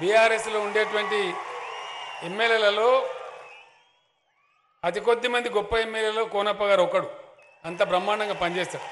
బీఆర్ఎస్లో ఉండేటువంటి ఎమ్మెల్యేలలో అతి కొద్ది మంది గొప్ప ఎమ్మెల్యేలో కోనప్ప గారు ఒకడు. అంత బ్రహ్మాండంగా పనిచేస్తాడు.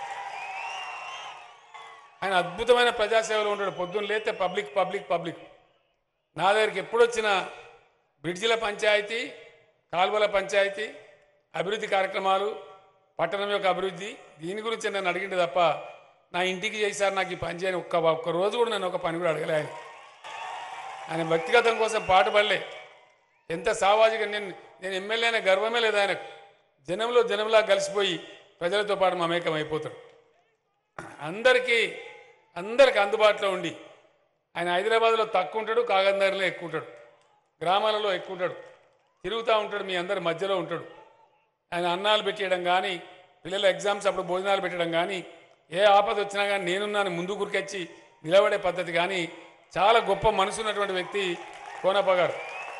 ఆయన అద్భుతమైన ప్రజాసేవలో ఉంటాడు. పొద్దున్న లేతే పబ్లిక్ పబ్లిక్ పబ్లిక్. నా దగ్గరికి ఎప్పుడొచ్చినా బ్రిడ్జిల పంచాయతీ, కాల్వల పంచాయతీ, అభివృద్ధి కార్యక్రమాలు, పట్టణం యొక్క అభివృద్ధి, దీని గురించి నన్ను అడిగింది తప్ప నా ఇంటికి చేశారు నాకు ఈ పని చేయని ఒక్క రోజు కూడా నన్ను ఒక పని కూడా అడగలే. ఆయన వ్యక్తిగతం కోసం పాటుపడలే. ఎంత సామాజిక నేను ఎమ్మెల్యే అనే గర్వమే లేదు ఆయనకు. జనంలా కలిసిపోయి ప్రజలతో పాటు మమేకం అయిపోతాడు. అందరికీ అందుబాటులో ఉండి ఆయన హైదరాబాద్లో తక్కువ ఉంటాడు, కాగజ్నగర్లో ఎక్కువ ఉంటాడు, గ్రామాలలో ఎక్కువ ఉంటాడు, తిరుగుతూ ఉంటాడు, మీ అందరి మధ్యలో ఉంటాడు. ఆయన అన్నాలు పెట్టేయడం కానీ, పిల్లల ఎగ్జామ్స్ అప్పుడు భోజనాలు పెట్టడం కానీ, ఏ ఆపద వచ్చినా కానీ నేనున్నాను ముందు గురికొచ్చి నిలబడే పద్ధతి కానీ చాలా గొప్ప మనసు ఉన్నటువంటి వ్యక్తి కోనప్ప గారు.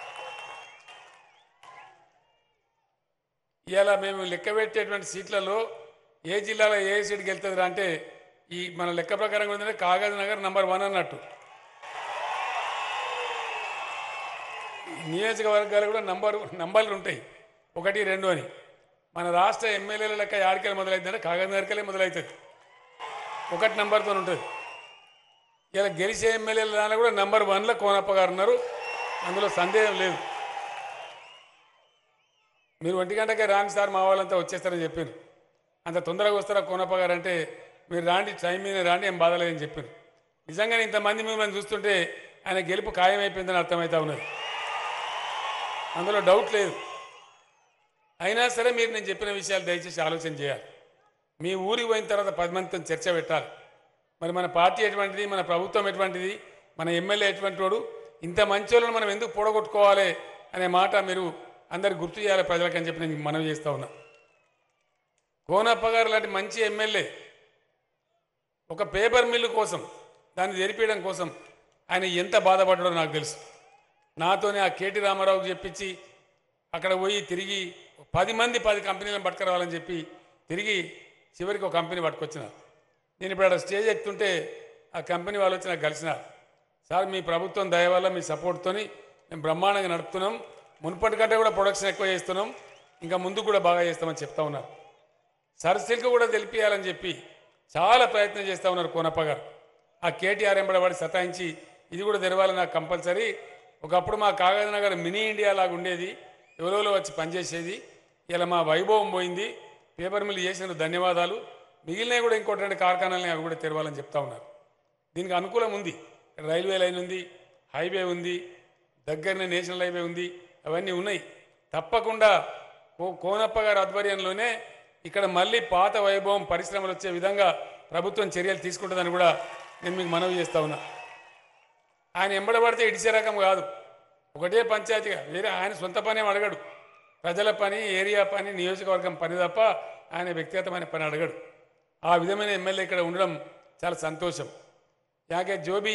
ఇలా మేము లెక్క పెట్టేటువంటి సీట్లలో ఏ జిల్లాలో ఏ సీట్కి వెళ్తుంది అంటే ఈ మన లెక్క ప్రకారం ఏంటంటే కాగజ్నగర్ నంబర్ 1 అన్నట్టు. నియోజకవర్గాలు కూడా నంబర్లు ఉంటాయి 1, 2 అని. మన రాష్ట్ర ఎమ్మెల్యేల లెక్క యాడికెళ్ళి మొదలవుతుందంటే కాగజ్నగర్కెళ్ళి మొదలవుతుంది. 1 నంబర్తో ఉంటుంది. ఇలా గెలిచే ఎమ్మెల్యేల దానిలో కూడా నంబర్ 1లో కోనప్ప గారు ఉన్నారు. అందులో సందేహం లేదు. మీరు 1 గంటకే రాని సార్ మా వాళ్ళంతా వచ్చేస్తారని చెప్పారు. అంత తొందరగా వస్తారా కోనప్ప గారు అంటే మీరు రాండి, టైం మీద రాండి, ఏం బాధలేదని చెప్పారు. నిజంగానే ఇంతమంది మిమ్మల్ని చూస్తుంటే ఆయన గెలుపు ఖాయమైపోయిందని అర్థమవుతా ఉన్నది. అందులో డౌట్ లేదు. అయినా సరే మీరు నేను చెప్పిన విషయాలు దయచేసి ఆలోచన చేయాలి. మీ ఊరికి పోయిన తర్వాత 10 మందితో చర్చ పెట్టాలి. మరి మన పార్టీ ఎటువంటిది, మన ప్రభుత్వం ఎటువంటిది, మన ఎమ్మెల్యే ఎటువంటి వాడు, ఇంత మంచి వాళ్ళని మనం ఎందుకు పొడగొట్టుకోవాలి అనే మాట మీరు అందరు గుర్తు చేయాలి ప్రజలకని చెప్పి నేను మనవి చేస్తూ ఉన్నా. కోనప్ప గారు లాంటి మంచి ఎమ్మెల్యే ఒక పేపర్ మిల్లు కోసం, దాన్ని తెరిపేయడం కోసం ఆయన ఎంత బాధపడ్డాడో నాకు తెలుసు. నాతోనే ఆ కేటీ రామారావుకి చెప్పించి అక్కడ పోయి తిరిగి 10 మంది 10 కంపెనీలను పట్టుకురావాలని చెప్పి తిరిగి చివరికి ఒక కంపెనీ పట్టుకొచ్చిన. నేను ఇప్పుడు అక్కడ స్టేజ్ ఎక్కుతుంటే ఆ కంపెనీ వాళ్ళు వచ్చి నాకు కలిసిన, సార్ మీ ప్రభుత్వం దయ వల్ల మీ సపోర్ట్తోని మేము బ్రహ్మాండంగా నడుపుతున్నాం, మునుపటి కంటే కూడా ప్రొడక్షన్ ఎక్కువ చేస్తున్నాం, ఇంకా ముందు కూడా బాగా చేస్తామని చెప్తా ఉన్నారు. సరసిల్క్ కూడా తెలిపియాలని చెప్పి చాలా ప్రయత్నం చేస్తూ ఉన్నారు కోనప్ప గారు. ఆ కేటీఆర్ ఎంబడబడి సతాయించి ఇది కూడా తెరవాలి నాకు కంపల్సరీ. ఒకప్పుడు మా కాగజ్నగర్ మినీ ఇండియా లాగా ఉండేది, ఎవరెవరో వచ్చి పనిచేసేది. ఇలా మా వైభవం పోయింది, పేపర్ మిల్ చేసిన ధన్యవాదాలు, మిగిలినవి కూడా ఇంకోటి 2 కార్ఖానాలని అవి కూడా తెరవాలని చెప్తా ఉన్నారు. దీనికి అనుకూలం ఉంది. రైల్వే లైన్ ఉంది, హైవే ఉంది, దగ్గరనే నేషనల్ హైవే ఉంది, అవన్నీ ఉన్నాయి. తప్పకుండా కోనప్ప గారి ఆధ్వర్యంలోనే ఇక్కడ మళ్ళీ పాత వైభవం పరిశ్రమలు వచ్చే విధంగా ప్రభుత్వం చర్యలు తీసుకుంటుందని కూడా నేను మీకు మనవి చేస్తా ఉన్నా. ఆయన ఎంబడబడితే ఇడిచే రకం కాదు. ఒకటే పంచాయతీగా వేరే ఆయన సొంత పని అడగడు. ప్రజల పని, ఏరియా పని, నియోజకవర్గం పని తప్ప ఆయన వ్యక్తిగతమైన పని అడగడు. ఆ విధమైన ఎమ్మెల్యే ఇక్కడ ఉండడం చాలా సంతోషం. याके जो भी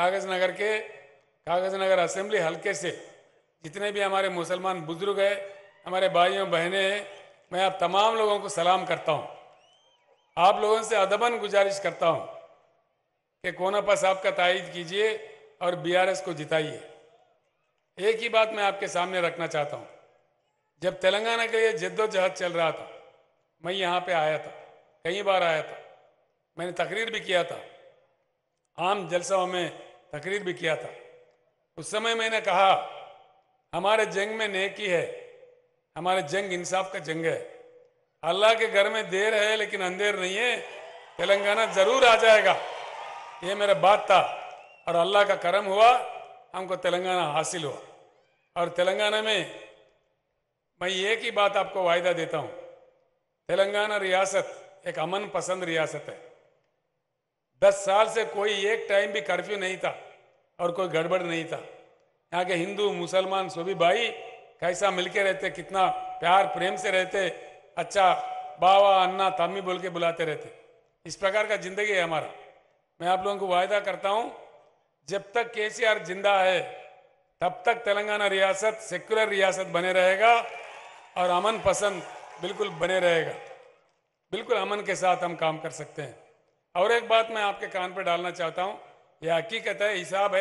कागज़नगर असेंबली हल्के से जितने भी हमारे मुसलमान बुजुर्ग हैं, हमारे भाइयों बहनें हैं, मैं आप तमाम लोगों को सलाम करता हूँ। आप लोगों से अदबन गुजारिश करता हूँ कि कोनप्पा साहब का तायीद कीजिए और बीआरएस को जिताइए। एक ही बात मैं आपके सामने रखना चाहता हूँ, जब तेलंगाना के लिए जद्दोजहद चल रहा था, मैं यहाँ पे आया था, कई बार आया था, मैंने तकरीर भी किया था, आम जलसाओं में तकरीर भी किया था। उस समय मैंने कहा हमारे जंग में नेकी है, हमारे जंग इंसाफ का जंग है। अल्लाह के घर में देर है लेकिन अंधेर नहीं है, तेलंगाना जरूर आ जाएगा, ये मेरा बात था। और अल्लाह का करम हुआ, हमको तेलंगाना हासिल हुआ। और तेलंगाना में मैं एक ही बात आपको वायदा देता हूँ, तेलंगाना रियासत एक अमन पसंद रियासत है। 10 साल से कोई एक टाइम भी कर्फ्यू नहीं था और कोई गड़बड़ नहीं था। यहाँ के हिंदू मुसलमान सभी भाई कैसा मिलके रहते, कितना प्यार प्रेम से रहते, अच्छा बावा अन्ना तम्मी बोल के बुलाते रहते। इस प्रकार का जिंदगी है हमारा। मैं आप लोगों को वायदा करता हूँ, जब तक केसीआर जिंदा है तब तक तेलंगाना रियासत सेक्युलर रियासत बने रहेगा और अमन पसंद बिल्कुल बने रहेगा। बिल्कुल अमन के साथ हम काम कर सकते हैं। और एक बात मैं आपके कान पे डालना चाहता हूँ, यह हकीकत है, हिसाब है,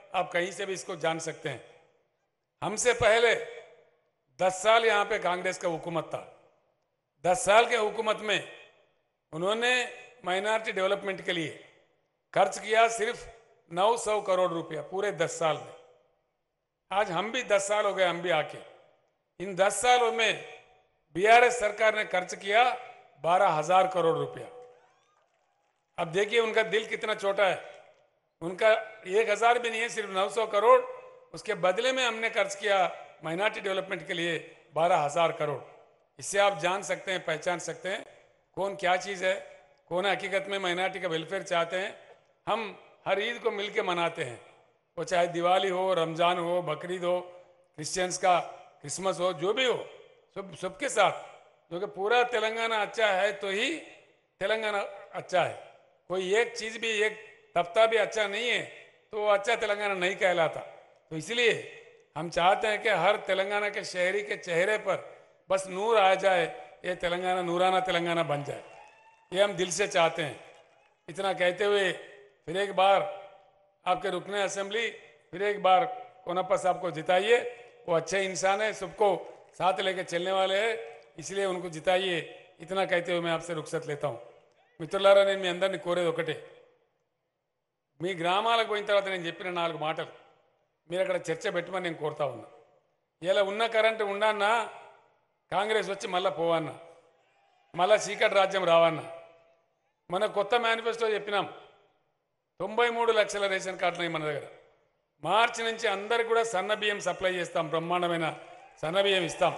आप कहीं से भी इसको जान सकते हैं। हमसे पहले 10 साल यहाँ पे कांग्रेस का हुकूमत था। 10 साल के हुकूमत में उन्होंने माइनॉरिटी डेवलपमेंट के लिए खर्च किया सिर्फ 900 करोड़ रुपया पूरे 10 साल में। आज हम भी 10 साल हो गए, हम भी आके इन 10 सालों में बीआरएस सरकार ने खर्च किया 12,000 करोड़ रुपया। अब देखिए उनका दिल कितना छोटा है, उनका 1,000 भी नहीं है, सिर्फ 900 करोड़। उसके बदले में हमने खर्च किया माइनॉरिटी डेवलपमेंट के लिए 12,000 करोड़। इससे आप जान सकते हैं, पहचान सकते हैं कौन क्या चीज़ है, कौन हकीकत में माइनॉरिटी का वेलफेयर चाहते हैं। हम हर ईद को मिलके मनाते हैं, वो चाहे दिवाली हो, रमज़ान हो, बकरीद हो, क्रिश्चियंस का क्रिसमस हो, जो भी हो, सबके साथ, जो कि पूरा तेलंगाना अच्छा है तो ही तेलंगाना अच्छा है। कोई एक चीज़ भी, एक तख्ता भी अच्छा नहीं है तो वो अच्छा तेलंगाना नहीं कहलाता। तो इसलिए हम चाहते हैं कि हर तेलंगाना के शहरी के चेहरे पर बस नूर आ जाए, ये तेलंगाना नूराना तेलंगाना बन जाए, ये हम दिल से चाहते हैं। इतना कहते हुए फिर एक बार आपके रुकने असेंबली, फिर एक बार कोनप्पा साहब को जिताइए। वो अच्छे इंसान है, सबको साथ लेके चलने वाले हैं, इसलिए उनको जिताइए। इतना कहते हुए मैं आपसे रुखसत लेता हूँ। మిత్రులారా, నేను మీ అందరినీ కోరేది ఒకటే, మీ గ్రామాలకు పోయిన తర్వాత నేను చెప్పిన 4 మాటలు మీరు అక్కడ చర్చ పెట్టమని నేను కోరుతా ఉన్నా. ఇలా ఉన్న కరెంటు ఉండన్నా, కాంగ్రెస్ వచ్చి మళ్ళీ పోవన్నా, మళ్ళీ చీకటి రాజ్యం రావన్నా. మన కొత్త మేనిఫెస్టో చెప్పినాం, 93 లక్షల రేషన్ కార్డులు ఉన్నాయి మన దగ్గర. మార్చి నుంచి అందరికి కూడా సన్న బియ్యం సప్లై చేస్తాం, బ్రహ్మాండమైన సన్న బియ్యం ఇస్తాం.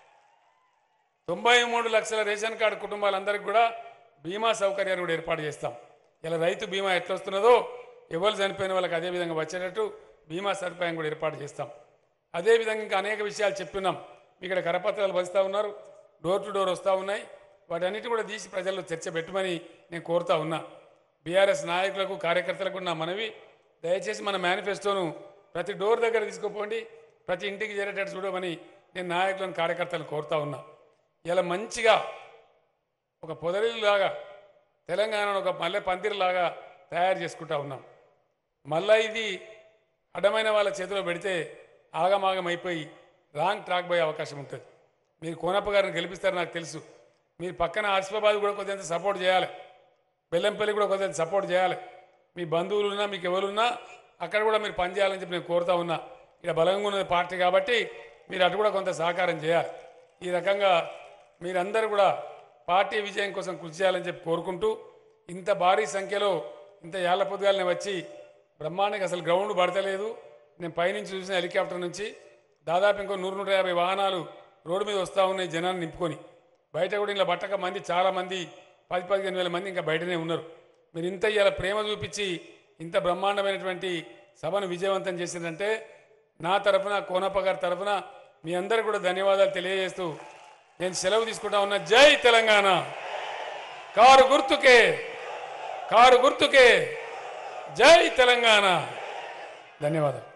93 లక్షల రేషన్ కార్డు కుటుంబాలందరికీ కూడా బీమా సౌకర్యాన్ని కూడా ఏర్పాటు చేస్తాం. ఇలా రైతు బీమా ఎట్లా వస్తున్నదో ఎవరు చనిపోయిన వాళ్ళకి అదే విధంగా వచ్చేటట్టు బీమా సదుపాయం కూడా ఏర్పాటు చేస్తాం. అదేవిధంగా ఇంకా అనేక విషయాలు చెప్తున్నాం. ఇక్కడ కరపత్రాలు వస్తూ ఉన్నారు, డోర్ టు డోర్ వస్తూ ఉన్నాయి. వాటన్నిటి కూడా తీసి ప్రజల్లో చర్చ పెట్టమని నేను కోరుతా ఉన్నా. బీఆర్ఎస్ నాయకులకు, కార్యకర్తలకు నా మనవి, దయచేసి మన మేనిఫెస్టోను ప్రతి డోర్ దగ్గర తీసుకుపోండి, ప్రతి ఇంటికి చేరేటట్టు చూడమని నేను నాయకులను, కార్యకర్తలను కోరుతా ఉన్నా. ఇలా మంచిగా ఒక పొదరిల్లాగా తెలంగాణను ఒక మల్లె పందిరిలాగా తయారు చేసుకుంటా ఉన్నాం. మళ్ళీ ఇది అడ్డమైన వాళ్ళ చేతిలో పెడితే ఆగమాగం అయిపోయి రాంగ్ ట్రాక్ పోయే అవకాశం ఉంటుంది. మీరు కోనప్ప గారిని గెలిపిస్తారు నాకు తెలుసు. మీరు పక్కన ఆసిఫాబాద్ కూడా కొంచెం సపోర్ట్ చేయాలి, బెల్లంపల్లి కూడా కొంచెం సపోర్ట్ చేయాలి. మీ బంధువులున్నా, మీకు ఎవరున్నా అక్కడ కూడా మీరు పనిచేయాలని చెప్పి నేను కోరుతా ఉన్నా. ఇక్కడ బలంగా ఉన్నది పార్టీ కాబట్టి మీరు అటు కూడా కొంత సహకారం చేయాలి. ఈ రకంగా మీరందరూ కూడా పార్టీ విజయం కోసం కృషి చేయాలని చెప్పి కోరుకుంటూ, ఇంత భారీ సంఖ్యలో ఇంత ఏళ్ల పొద్దుగాలనే వచ్చి బ్రహ్మాండంగా అసలు గ్రౌండ్ పడతలేదు. నేను పైనుంచి చూసిన హెలికాప్టర్ నుంచి దాదాపు ఇంకో 100-150 వాహనాలు రోడ్డు మీద వస్తూ ఉన్నాయి జనాన్ని నింపుకొని. బయట కూడా ఇలా బట్టక మంది, చాలామంది 10-15 వేల మంది ఇంకా బయటనే ఉన్నారు. మీరు ఇంత ఇలా ప్రేమ చూపించి ఇంత బ్రహ్మాండమైనటువంటి సభను విజయవంతం చేసిందంటే నా తరఫున, కోనప్ప గారి తరఫున మీ అందరికీ కూడా ధన్యవాదాలు తెలియజేస్తూ నేను సెలవు తీసుకుంటా ఉన్నా. జై తెలంగాణ. కారు గుర్తుకే, కారు గుర్తుకే, జై తెలంగాణ. ధన్యవాదాలు.